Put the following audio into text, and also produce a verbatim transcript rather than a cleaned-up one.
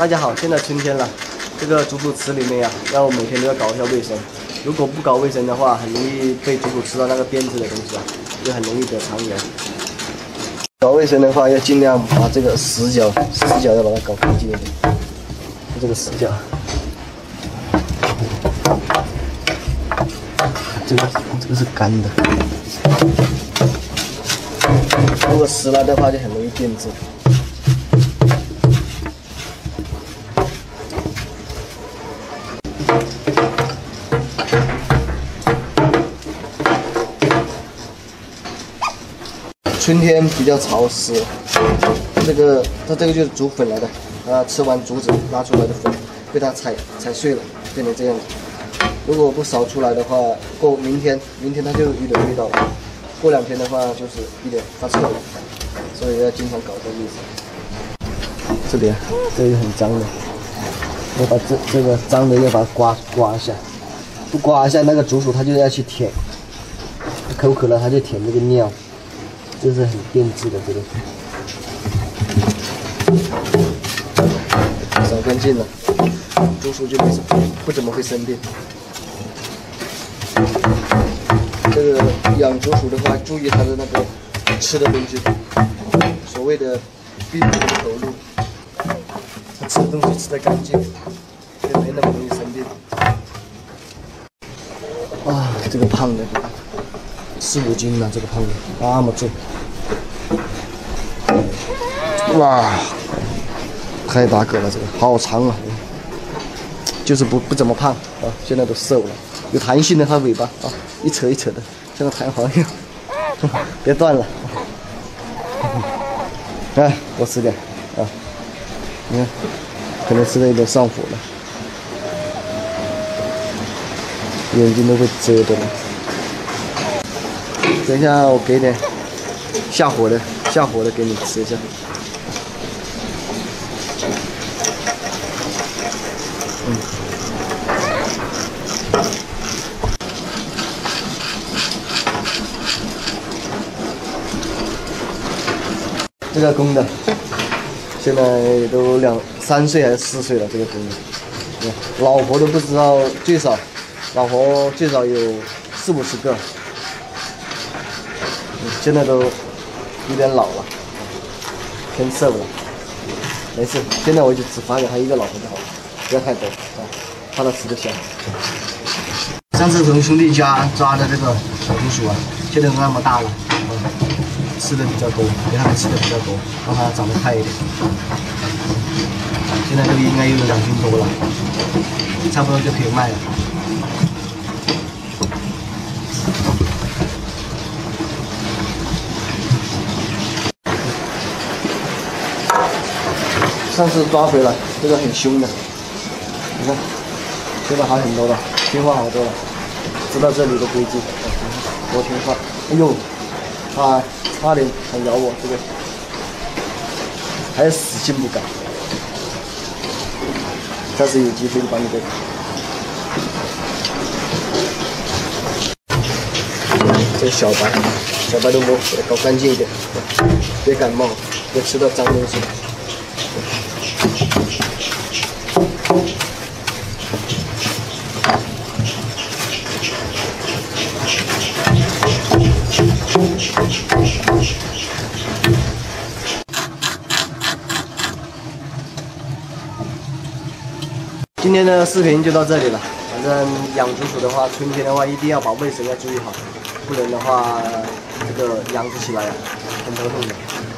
大家好，现在春天了，这个竹鼠池里面呀、啊，要每天都要搞一下卫生。如果不搞卫生的话，很容易被竹鼠吃到那个鞭子的东西啊，就很容易得肠炎。搞卫生的话，要尽量把这个死角，死角要把它搞干净一点。这个死角，这个这个是干的，如果湿了的话，就很容易变质。 春天比较潮湿，这个它这个就是竹粉来的，啊，吃完竹子拉出来的粉，被它踩踩碎了，变成这样子。如果不扫出来的话，过明天明天它就有点味道了，过两天的话就是有点发臭了，所以要经常搞这个卫生。这边这个很脏的，要把这这个脏的要把它刮刮一下，不刮一下那个竹鼠它就要去舔，口渴了它就舔这个尿。 这是很变质的，这个扫干净了，竹鼠就没什么不怎么会生病。这个养竹鼠的话，注意它的那个吃的东西，所谓的病毒投入，它吃的东西吃得干净，就没那么容易生病。啊，这个胖的。 四五斤了，这个胖的那么重，哇，太大个了，这个好长啊，就是不不怎么胖啊，现在都瘦了，有弹性的它尾巴啊，一扯一扯的，像个弹簧一样，别断了，哎，多吃点啊，你看，可能吃的有点上火了，眼睛都被遮的了。 等一下，我给点下火的，下火的给你吃一下。嗯。这个公的，现在都两三岁还是四岁了，这个公的，嗯，老婆都不知道，最少，老婆最少有四五十个。 现在都有点老了，偏瘦了。没事，现在我就只发给他一个老婆就好了，不要太多啊，怕他吃得香。上次从兄弟家抓的这个小竹鼠啊，现在都那么大了，嗯，吃的比较多，给他们吃的比较多，让它长得快一点。现在这个应该有两斤多了，差不多就可以卖了。 上次抓回来，这个很凶的，你看，现在好很多了，听话好多了，知道这里的规矩，多听话。哎呦，啊，差点想咬我，这个还是死性不改。下次有机会就把你给。这个小白，小白的窝给它搞干净一点，别感冒，别吃到脏东西。 今天的视频就到这里了。反正养竹鼠的话，春天的话一定要把卫生要注意好，不然的话，这个养殖起来啊，很头痛的。